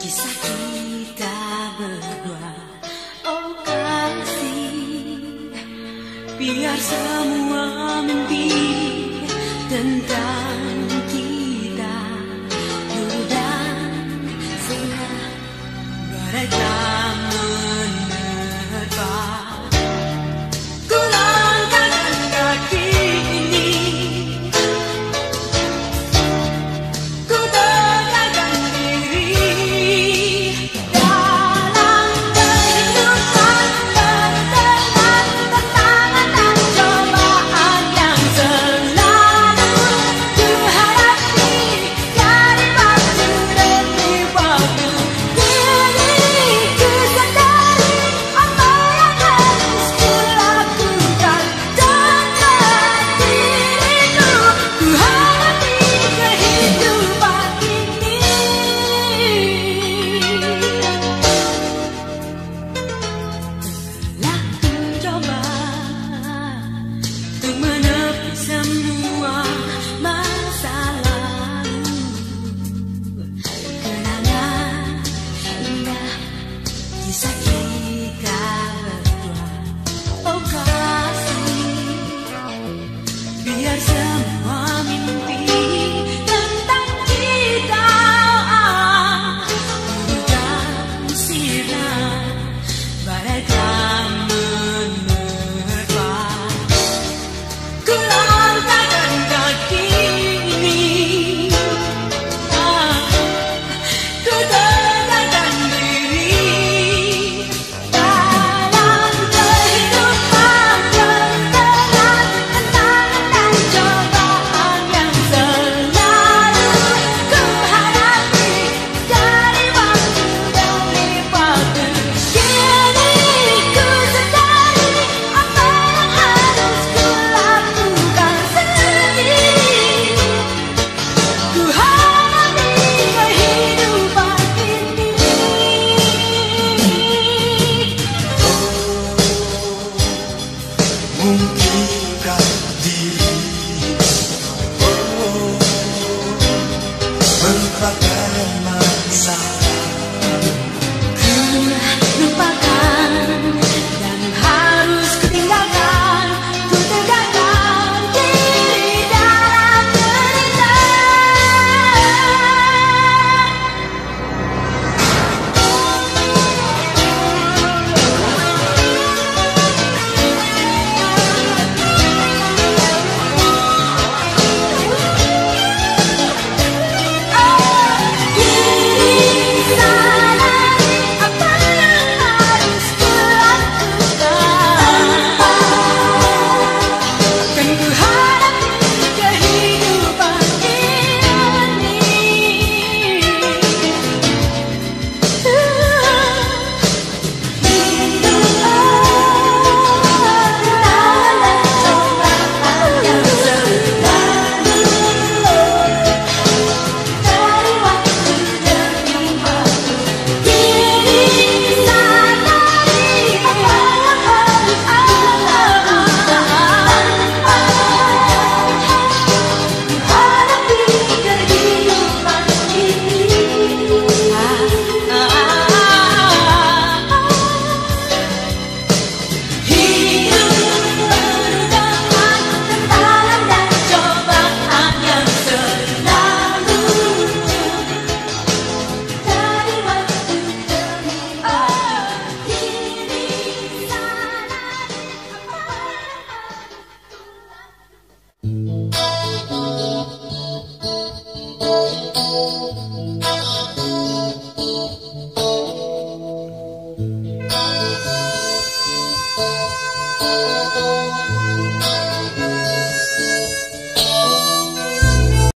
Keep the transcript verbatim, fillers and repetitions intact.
Kisah kita berdua, oh kasih, biar semua mimpi tentang kita dulu dan sekarang bagaikan menerpa. Ku langkahkan kaki ini, ku tegakkan diri dalam kehidupan dengan tantangan dan cobaan yang selalu ku hadapi dari waktu demi waktu. Kini ku sadari apa yang harus ku lakukan dengan diriku. Ku hadapi kehidupan ini. Telah ku coba untuk menepi semua masa lalu, kenangan indah kisah kita berdua, oh kasih, biar semua mimpi tentang kita bukan sirna bagaikan menerpa. Ku langkahkan kaki ini, ah, ku tegakkan diri dalam kehidupan dengan tantangan dan cobaan yang selalu ku hadapi dari waktu demi waktu. Kini ku sadari apa yang harus ku lakukan sendiri. Ku hadapi kehidupan ini. Mungkinkah diri oh, melupakan masa Ku lupakan dan harus ku tinggalkan. Ku tegakkan diri dalam derita.